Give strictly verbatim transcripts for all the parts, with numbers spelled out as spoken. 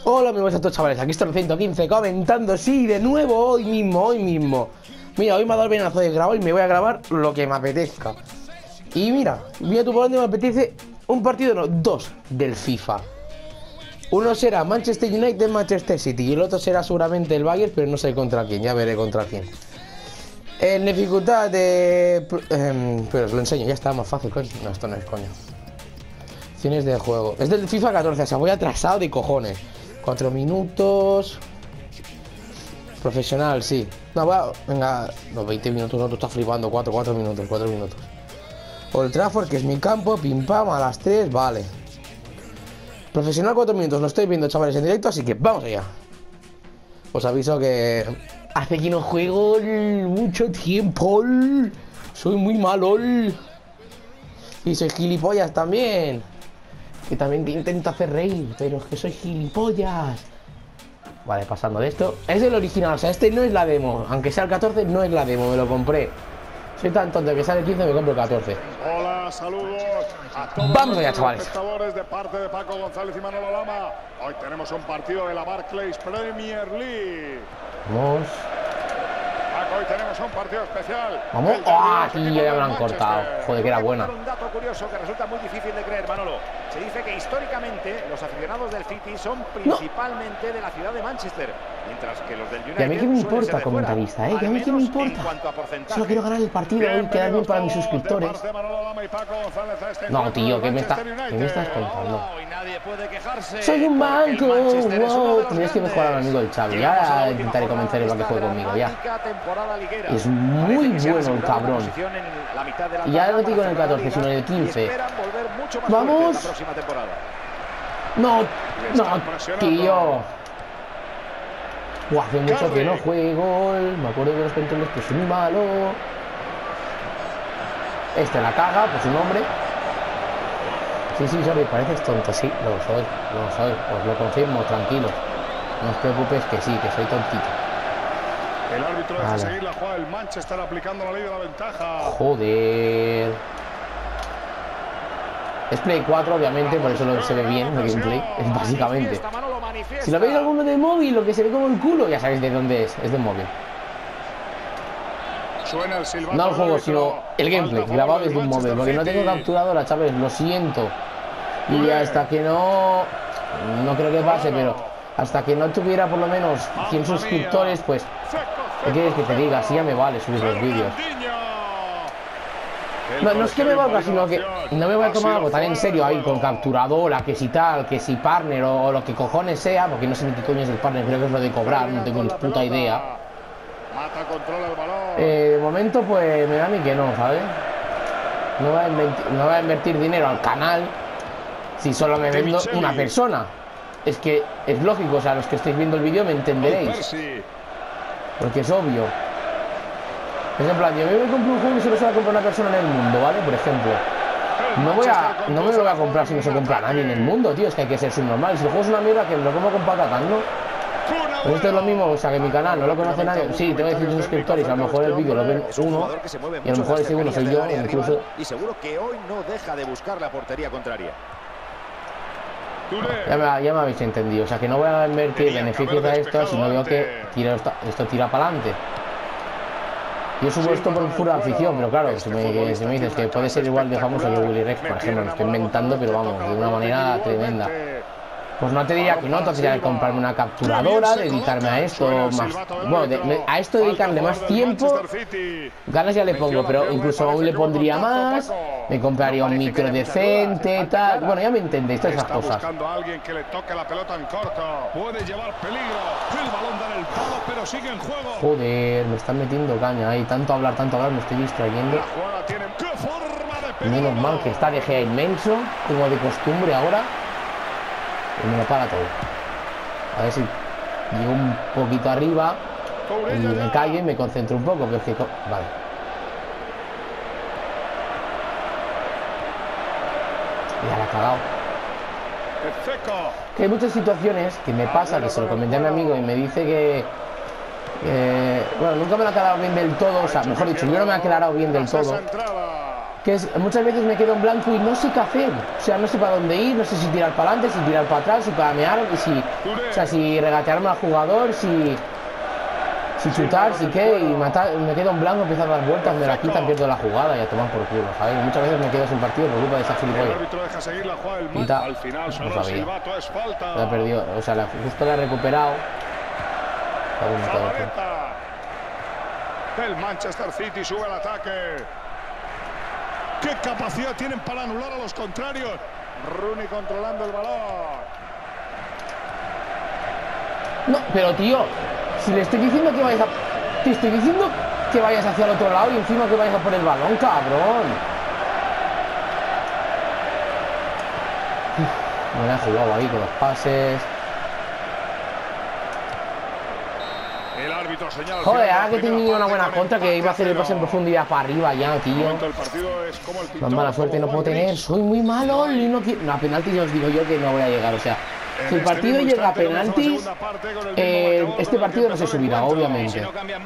Hola, muy buenas a todos, chavales, aquí está el ciento quince comentando, sí, de nuevo, hoy mismo, hoy mismo. Mira, hoy me ha dado el venazo de grabar y me voy a grabar lo que me apetezca. Y mira, mira tú por dónde me apetece un partido, no, dos del FIFA. Uno será Manchester United, Manchester City, y el otro será seguramente el Bayern, pero no sé contra quién, ya veré contra quién. En dificultad de... Eh, pero os lo enseño, ya está más fácil, coño. No, esto no es coño. Opciones de juego. Es del FIFA catorce, o sea, voy atrasado de cojones. Cuatro minutos. Profesional, sí. No, voy a... Venga, los veinte minutos, no, tú estás flipando. cuatro, cuatro minutos, cuatro minutos. Old Trafford, que es mi campo, pim pam, a las tres, vale. Profesional, cuatro minutos, lo estoy viendo, chavales, en directo, así que vamos allá. Os aviso que hace que no juego mucho tiempo. Soy muy malo. Y soy gilipollas también. Que también te intento hacer reír, pero es que soy gilipollas. Vale, pasando de esto. Es el original, o sea, este no es la demo. Aunque sea el catorce, no es la demo, me lo compré. Soy tan tonto que sale el quince, me compro el catorce. Hola, saludos a todos. Vamos allá, chavales. Espectadores de parte de Paco González y Manolo Lama. Hoy tenemos un partido de la Barclays Premier League. Vamos. Paco, hoy tenemos un partido especial. Vamos. ¡Ah! Aquí ya me lo han cortado. Joder, que era buena. Un dato curioso que resulta muy difícil de creer, Manolo. Se dice que históricamente los aficionados del City son principalmente no. de la ciudad de Manchester, mientras que los del United. Y a mí que me importa, comentarista, ¿eh? Que a mí que me importa. Solo quiero ganar el partido y quedar bien para mis suscriptores. No, tío, ¿qué me, está, ¿qué me estás contando? Soy un banco. Wow. Tendrías que mejorar al amigo del Xavi. Ya intentaré convencerle para que juegue conmigo, ya. Es muy bueno el cabrón. Y ya no digo en el catorce, sino en el quince. Vamos. No, no, tío. Buah, hace mucho que no juego. Me acuerdo de los controles que soy malo. Este la caga, pues su nombre. Sí, sí, Jordi, pareces tonto, sí, lo soy, lo soy, os lo confirmo, tranquilo. No os preocupéis que sí, que soy tontito. El árbitro deja vale. seguir la jugada del Manchester aplicando la ley de la ventaja. Joder. Es Play cuatro, obviamente, por eso lo se ve bien, el gameplay, es básicamente. Si lo veis alguno de móvil, lo que se ve como el culo, ya sabéis de dónde es, es de móvil. No el juego, sino el gameplay, grabado desde un móvil, porque no tengo capturadora, chavales, lo siento. Y hasta que no... No creo que pase, pero hasta que no tuviera por lo menos cien suscriptores, pues... ¿Qué quieres que te diga? Así ya me vale subir los vídeos. No, no es que me valga, sino que no me voy a tomar algo tan en serio ahí con capturadora, que si tal, que si partner o, o lo que cojones sea, porque no sé ni qué coño es el partner, creo que es lo de cobrar, no tengo ni puta idea. Eh, de momento pues me da a mí que no, ¿sabes? No voy a invertir, no voy a invertir dinero al canal si solo me vendo una persona. Es que es lógico, o sea, los que estáis viendo el vídeo me entenderéis. Porque es obvio. Es en plan, yo me voy a comprar un juego y solo se va a comprar una persona en el mundo, ¿vale? Por ejemplo. No voy a, no me lo voy a comprar si no se compra nadie en el mundo, tío. Es que hay que ser subnormal. Si el juego es una mierda, que me lo compro con patatas, ¿no? Pues esto es lo mismo, o sea, que mi canal no lo conoce nadie. Sí, tengo dieciocho suscriptores, a lo mejor el vídeo lo ven uno y a lo mejor ese uno soy yo, incluso. Y seguro que hoy no deja de buscar la portería contraria. Ya me, ya me habéis entendido, o sea, que no voy a invertir beneficios a esto si no veo que tira, esto tira para adelante. Yo subo esto por pura afición, pero claro, si me, si me dices que puede ser igual de famoso que Willy Rex, por ejemplo, lo estoy inventando, pero vamos, de una manera tremenda. Pues no te diría que no, te tendría que comprarme una capturadora, dedicarme a esto más... Bueno, de, me, a esto dedicarle más tiempo, ganas ya le pongo, pero incluso aún le pondría más, me compraría un micro decente, tal... Bueno, ya me entendéis, todas esas cosas. Joder, me están metiendo caña ahí, tanto hablar, tanto hablar, me estoy distrayendo. Menos mal que está De Gea inmenso, como de costumbre ahora. Y me lo para todo. A ver si llego un poquito arriba y me callo y me concentro un poco, pero es que... Vale. Ya la he cagado. Que hay muchas situaciones que me pasa, que se lo comenté a mi amigo y me dice que... Eh, bueno, nunca me lo ha aclarado bien del todo, o sea, mejor dicho, yo no me he aclarado bien del todo. que es, muchas veces me quedo en blanco y no sé qué hacer. O sea, no sé para dónde ir, no sé si tirar para adelante, si tirar para atrás, si palamear, si, o sea, si regatearme al jugador, si, si chutar, si qué, y matar, me quedo en blanco, empiezo a dar vueltas, me la quitan, pierdo la jugada y a tomar por culo, ¿sabes? Muchas veces me quedo sin partido por culpa de esa gilipollas. Quita, al final no sonó el sabía. silbato, es falta. La he perdido, o sea, la, justo la he recuperado. Zabaleta. El Manchester City sube al ataque. ¿Qué capacidad tienen para anular a los contrarios? Rooney controlando el balón. No, pero tío, si le estoy diciendo que vayas a... Te estoy diciendo que vayas hacia el otro lado y encima que vayas a por el balón, cabrón. Uf, me la he jugado ahí con los pases. El árbitro señala. Joder, ahora que he tenido una buena contra, que iba a hacer el pase en profundidad para arriba ya, tío. El partido es como el pintor, Más mala suerte no puedo tener, soy muy malo y no quiero... No, a penaltis ya os digo yo que no voy a llegar, o sea... Si el partido llega a penaltis, eh, este partido no se subirá, obviamente.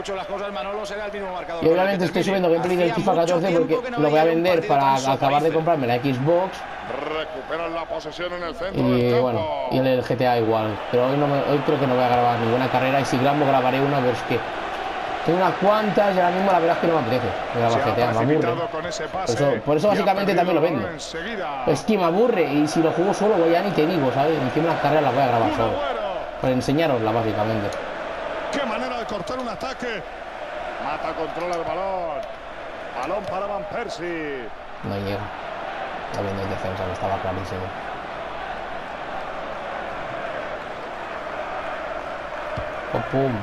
Y obviamente estoy subiendo gameplay del FIFA catorce porque lo voy a vender para acabar de comprarme la Xbox. Recuperan la posesión en el centro Y del bueno, campo. y en el G T A igual. Pero hoy, no me, hoy creo que no voy a grabar ninguna carrera y si grabo grabaré una, pero es que tengo unas cuantas y ahora mismo la verdad es que no me apetece grabar G T A, me aburre. Con ese Por pase, eso, por eso básicamente también lo vendo. Es que me aburre y si lo juego solo voy ya ni te digo, ¿sabes? Encima las carreras las voy a grabar solo. Para enseñarosla básicamente. Qué manera de cortar un ataque. Mata, controla el balón. Balón para Van Persie. No llega. Está viendo el defensa, que estaba clarísimo. Oh, pum.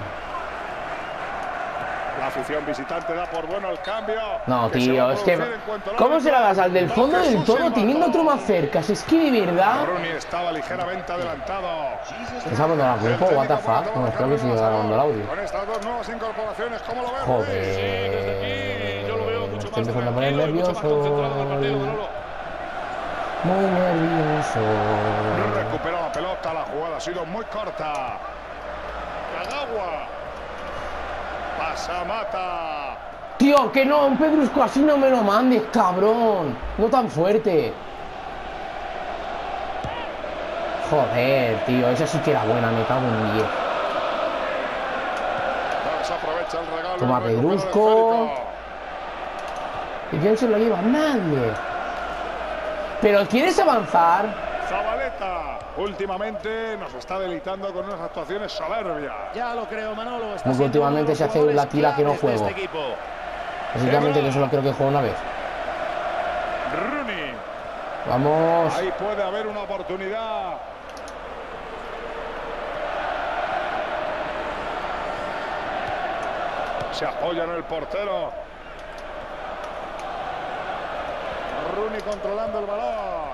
La afición visitante da por bueno el cambio. No, tío, es que... ¿Cómo se la das al del fondo del todo teniendo otro más cerca? Si es que de verdad... Rooney estaba ligeramente adelantado. ¿Estás abandonando el grupo? What the fuck? No, espero que siga grabando el audio. Con estas dos nuevas incorporaciones, ¿cómo lo ves? Joder... Me estoy empezando a poner nervioso. Muy nervioso. Recupera la pelota, la jugada ha sido muy corta. Kagawa. Pasa, mata. Tío, que no, un pedrusco así no me lo mandes, cabrón. No tan fuerte. Joder, tío, esa sí que era buena, me cago en diez. Aprovecha el regalo. Toma pedrusco. ¿Y quién se lo lleva? Nadie. ¿Pero quieres avanzar? Zabaleta, últimamente nos está deleitando con unas actuaciones soberbias. Ya lo creo, Manolo. Como que últimamente se hace la tira que no juego. Este Básicamente que solo creo que juego una vez. Rooney. Vamos. Ahí puede haber una oportunidad. Se apoya en el portero. Rooney controlando el balón.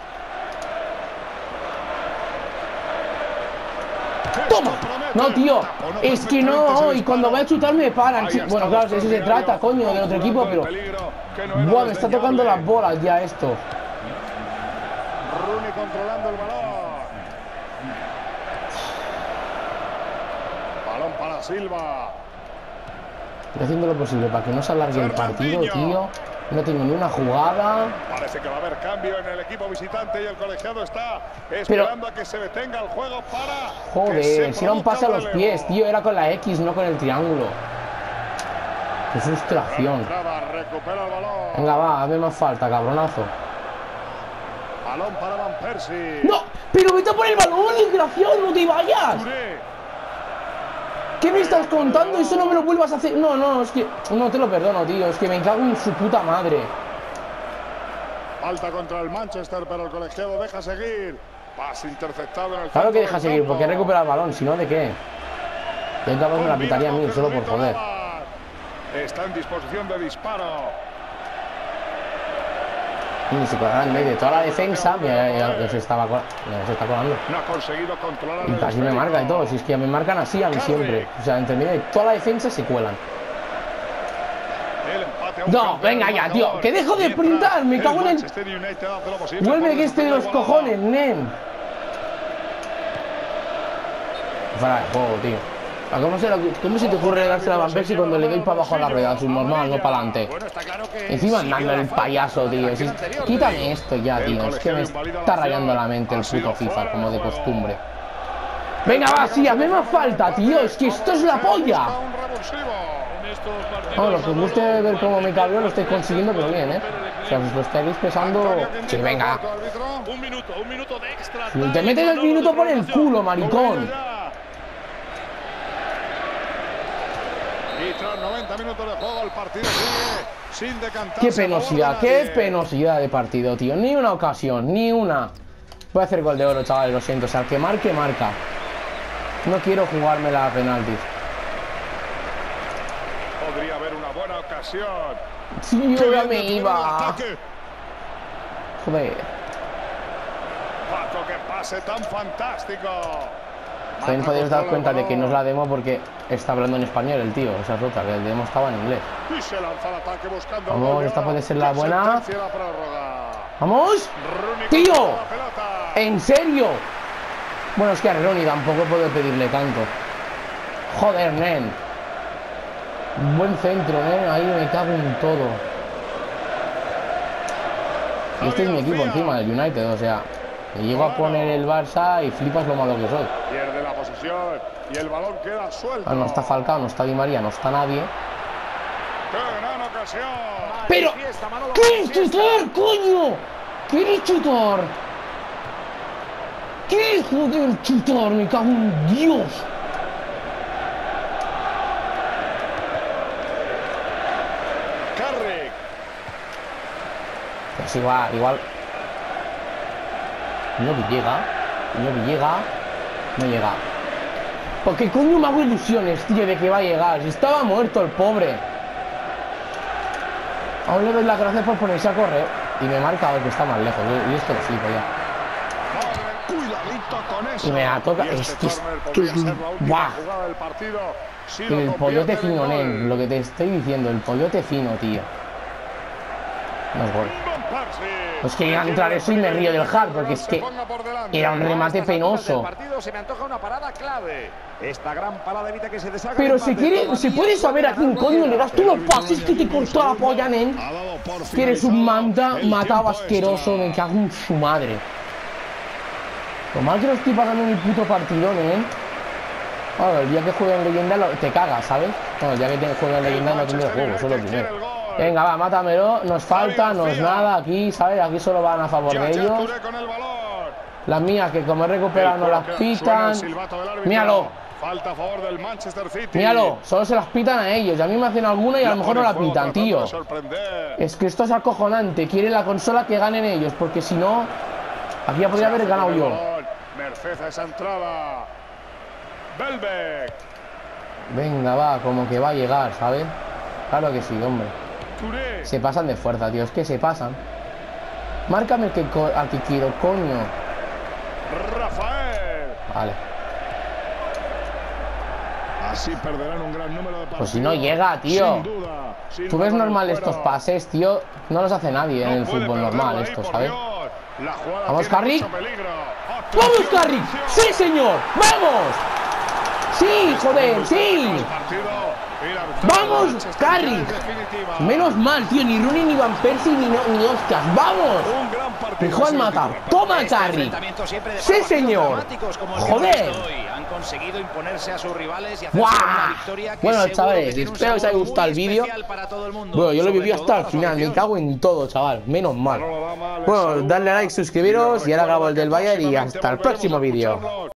¡Toma! No, tío, es que no, y cuando voy a chutar me paran. Sí, bueno, claro, de eso se trata, coño, del otro equipo, pero... Buah, me está tocando las bolas ya esto. Rooney controlando el balón. Balón para Silva. Estoy haciendo lo posible para que no se alargue el partido, tío. No tengo ni una jugada. Parece que va a haber cambio en el equipo visitante y el colegiado está esperando Pero... a que se detenga el juego para... Joder, si era un pase a los pies, tío. Era con la X, no con el triángulo. Qué frustración. Entrada, recupera el balón. Venga, va, hazme más falta, cabronazo. Balón para Van Persie. ¡No! ¡Pero vete a por el balón, desgraciado! ¡No te vayas! ¿Qué me estás contando? Eso no me lo vuelvas a hacer. No, no, es que... No te lo perdono, tío. Es que me cago en su puta madre. Falta contra el Manchester, pero el colegiado deja seguir. Pase interceptado en el... Claro que deja seguir, porque recupera el balón. Si no, ¿de qué? Yo cabrón me la pitaría a mí, solo por joder. Está en disposición de disparo. Y se colará en medio de toda la defensa. Ya, ya, ya se estaba ya se está colando. No ha conseguido controlar. Y casi me marca y todo. Si es que me marcan así a mí siempre. O sea, entre medio de toda la defensa se cuelan. No, venga ya, tío. Que dejo de sprintar. Me cago en el... Vuelve que este de los cojones, nen. Fuera de juego, tío. ¿Cómo se, ¿Cómo se te ocurre darse a Van Persie cuando le doy para abajo a la rueda? Subnormal, no para adelante. Encima andando el payaso, tío. Si, quítame esto ya, tío. Es que me está rayando la mente el puto FIFA, como de costumbre. Venga, va, sí, hazme más falta, tío. Es que esto es la polla. Bueno, los que os guste ver cómo me cabreo lo estáis consiguiendo, pero bien, ¿eh? O sea, os lo estaréis pesando. Sí, venga. Un minuto, un minuto de extra. Si te metes el minuto por el culo, maricón. Y tras noventa minutos de juego, el partido sigue sin decantarse. Qué penosidad, qué penosidad de partido, tío. Ni una ocasión, ni una. Voy a hacer gol de oro, chavales, lo siento. O sea, el que marque, marca. No quiero jugarme la penaltis. Podría haber una buena ocasión. Sí, yo ya me iba. Joder. Paco, qué pase tan fantástico. También podéis dar cuenta de que no es la demo porque está hablando en español el tío. Esa es otra, que el demo estaba en inglés. Y se lanza al ataque buscando. Vamos, esta puede ser la buena. ¡Vamos! ¡Tío! ¿En serio? Bueno, es que a Ronnie tampoco puedo pedirle tanto. Joder, nen. Buen centro, nen. Ahí me cago en todo. Y este es mi equipo encima, el United, o sea. Me llego a poner el Barça y flipas lo malo que soy. Pierde la posición y el balón queda suelto. Ah, no está Falcao, no está Di María, no está nadie. ¡Qué gran ocasión! ¡Pero! ¿Qué es chutar, coño? ¿Qué es chutar? ¿Qué es joder chutar? Me cago en Dios. Carrick. Pues igual, igual. No llega, no llega, no llega. Porque coño me hago ilusiones, tío, de que va a llegar. Si estaba muerto el pobre. Aún le doy las gracias por ponerse a correr. Y me marca que está más lejos. Y esto lo flipo ya. Cuidadito con eso. Y me la toca. Es que es que. ¡Buah! El pollote fino, nen. Lo que te estoy diciendo, el pollote fino, tío. No es gol. Es que iba a entrar eso y me río del hard, porque es que era un remate penoso. Se me antoja una parada clave. Esta gran parada evita que se deshaga. Pero se quiere, se puede saber a quién coño le das tú los pases que te cortó la polla, nen. Que eres un manta, matado asqueroso, me cago en su madre. Lo mal que lo estoy pasando en mi puto partido, nen. Bueno, el día que juegue en leyenda lo, te cagas, ¿sabes? Bueno, el día que juegue en leyenda no tendré juego, eso es lo primero. Venga, va, mátamelo. Nos falta, no es nada aquí, ¿sabes? Aquí solo van a favor de ellos. Las mías, que como he recuperado, no las pitan. Míralo. Falta a favor del Manchester City. Míralo, solo se las pitan a ellos. Y a mí me hacen alguna y a lo mejor no la pitan, tío. Es que esto es acojonante. Quiere la consola que ganen ellos, porque si no, aquí ya podría haber ganado yo. Merced a esa entrada. Belbeck. Venga, va, como que va a llegar, ¿sabes? Claro que sí, hombre. Se pasan de fuerza, tío, es que se pasan. Márcame el que, al que quiero, coño. Rafael. Vale. Así perderán un gran número de partidos. Pues si no llega, tío. Sin duda, sin Tú ves normal fuera. Estos pases, tío. No los hace nadie en No el fútbol normal, esto, ¿sabes? Vamos, Vamos, Carrick. ¡Vamos, Carrick! ¡Sí, señor! ¡Vamos! ¡Sí, joder! ¡Sí! ¡Vamos, Carrick! Menos mal, tío. Ni Rooney, ni Van Persie, ni, no, ni hostias. ¡Vamos! Me jodan matar. ¡Toma, Carrick! ¡Sí, señor! ¡Joder! Han conseguido imponerse a sus rivales y hacer ¡Guau! una victoria que Bueno, seguro chavales, que tiene un espero que os haya sabor gustado muy el vídeo. especial para todo el mundo. Bueno, yo lo viví Sobre hasta el todo final. Me afición. cago en todo, chaval. Menos mal. Bueno, darle a like, suscribiros y ahora grabo el del Bayern y hasta el próximo vídeo.